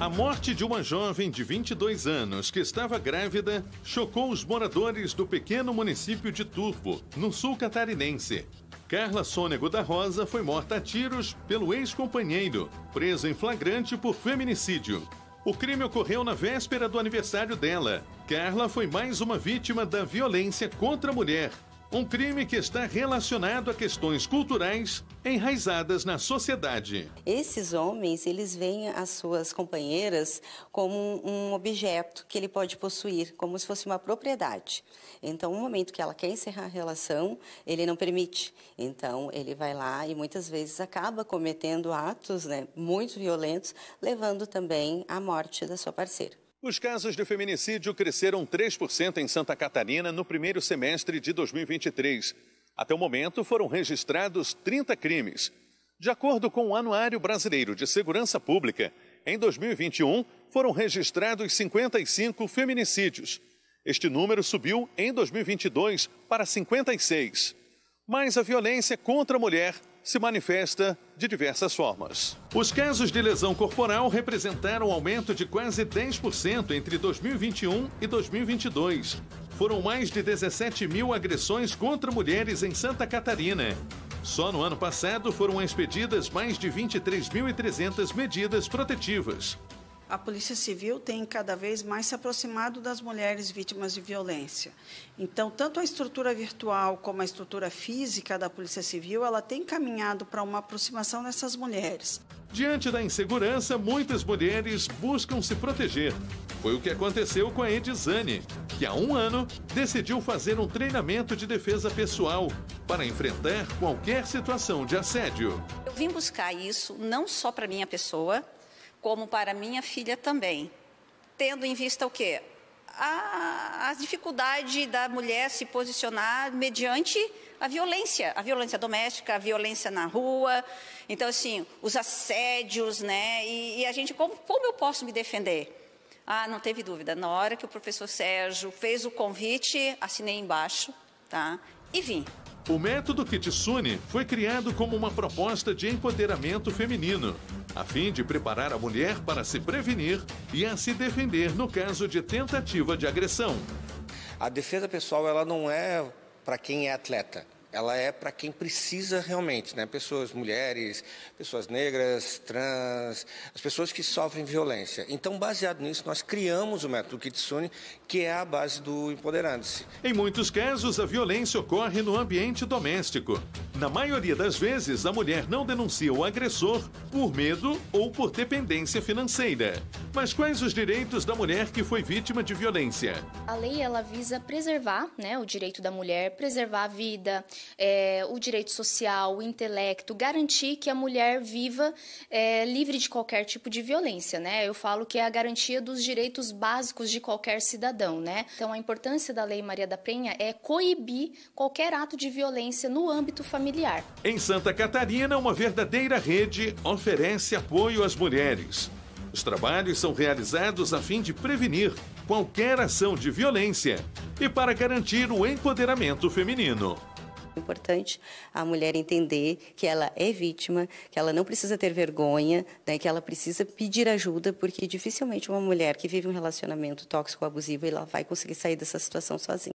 A morte de uma jovem de 22 anos que estava grávida chocou os moradores do pequeno município de Turvo, no sul catarinense. Carla Sônego da Rosa foi morta a tiros pelo ex-companheiro, preso em flagrante por feminicídio. O crime ocorreu na véspera do aniversário dela. Carla foi mais uma vítima da violência contra a mulher. Um crime que está relacionado a questões culturais enraizadas na sociedade. Esses homens, eles veem as suas companheiras como um objeto que ele pode possuir, como se fosse uma propriedade. Então, no momento que ela quer encerrar a relação, ele não permite. Então, ele vai lá e muitas vezes acaba cometendo atos, muito violentos, levando também à morte da sua parceira. Os casos de feminicídio cresceram 3% em Santa Catarina no primeiro semestre de 2023. Até o momento, foram registrados 30 crimes. De acordo com o Anuário Brasileiro de Segurança Pública, em 2021, foram registrados 55 feminicídios. Este número subiu em 2022 para 56. Mas a violência contra a mulher se manifesta de diversas formas. Os casos de lesão corporal representaram um aumento de quase 10% entre 2021 e 2022. Foram mais de 17 mil agressões contra mulheres em Santa Catarina. Só no ano passado foram expedidas mais de 23.300 medidas protetivas. A Polícia Civil tem cada vez mais se aproximado das mulheres vítimas de violência. Então, tanto a estrutura virtual como a estrutura física da Polícia Civil, ela tem caminhado para uma aproximação dessas mulheres. Diante da insegurança, muitas mulheres buscam se proteger. Foi o que aconteceu com a Edizane, que há um ano decidiu fazer um treinamento de defesa pessoal para enfrentar qualquer situação de assédio. Eu vim buscar isso não só para minha pessoa, como para minha filha também, tendo em vista o quê? A dificuldade da mulher se posicionar mediante a violência doméstica, a violência na rua. Então, assim, os assédios, E a gente, como eu posso me defender? Não teve dúvida. Na hora que o professor Sérgio fez o convite, assinei embaixo, tá? E vim. O método Kitsune foi criado como uma proposta de empoderamento feminino, a fim de preparar a mulher para se prevenir e a se defender no caso de tentativa de agressão. A defesa pessoal, ela não é para quem é atleta. Ela é para quem precisa realmente, Pessoas, mulheres, pessoas negras, trans, as pessoas que sofrem violência. Então, baseado nisso, nós criamos o método Kitsune, que é a base do Empoderando-se. Em muitos casos, a violência ocorre no ambiente doméstico. Na maioria das vezes, a mulher não denuncia o agressor por medo ou por dependência financeira. Mas quais os direitos da mulher que foi vítima de violência? A lei, ela visa preservar, o direito da mulher, preservar a vida, o direito social, o intelecto, garantir que a mulher viva livre de qualquer tipo de violência, Eu falo que é a garantia dos direitos básicos de qualquer cidadão, Então, a importância da Lei Maria da Penha é coibir qualquer ato de violência no âmbito familiar. Em Santa Catarina, uma verdadeira rede oferece apoio às mulheres. Os trabalhos são realizados a fim de prevenir qualquer ação de violência e para garantir o empoderamento feminino. É importante a mulher entender que ela é vítima, que ela não precisa ter vergonha, que ela precisa pedir ajuda, porque dificilmente uma mulher que vive um relacionamento tóxico, abusivo, ela vai conseguir sair dessa situação sozinha.